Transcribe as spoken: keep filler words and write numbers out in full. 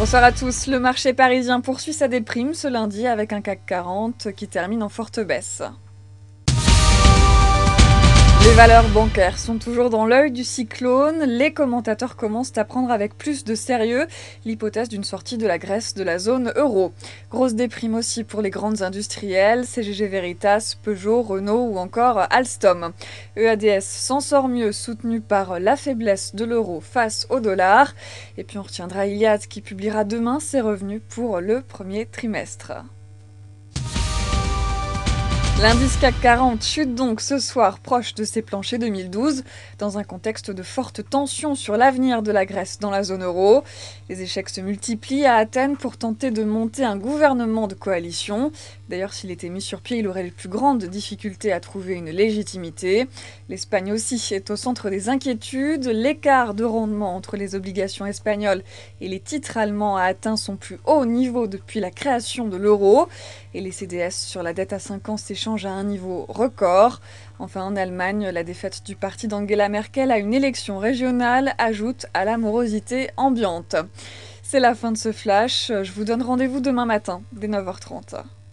Bonsoir à tous. Le marché parisien poursuit sa déprime ce lundi avec un C A C quarante qui termine en forte baisse. Les valeurs bancaires sont toujours dans l'œil du cyclone. Les commentateurs commencent à prendre avec plus de sérieux l'hypothèse d'une sortie de la Grèce de la zone euro. Grosse déprime aussi pour les grandes industrielles, C G G Veritas, Peugeot, Renault ou encore Alstom. E A D S s'en sort mieux, soutenu par la faiblesse de l'euro face au dollar. Et puis on retiendra Iliad qui publiera demain ses revenus pour le premier trimestre. L'indice C A C quarante chute donc ce soir proche de ses planchers deux mille douze, dans un contexte de forte tension sur l'avenir de la Grèce dans la zone euro. Les échecs se multiplient à Athènes pour tenter de monter un gouvernement de coalition. D'ailleurs, s'il était mis sur pied, il aurait les plus grandes difficultés à trouver une légitimité. L'Espagne aussi est au centre des inquiétudes. L'écart de rendement entre les obligations espagnoles et les titres allemands a atteint son plus haut niveau depuis la création de l'euro. Et les C D S sur la dette à cinq ans s'échangent à un niveau record. Enfin, en Allemagne, la défaite du parti d'Angela Merkel à une élection régionale ajoute à la morosité ambiante. C'est la fin de ce flash. Je vous donne rendez-vous demain matin, dès neuf heures trente.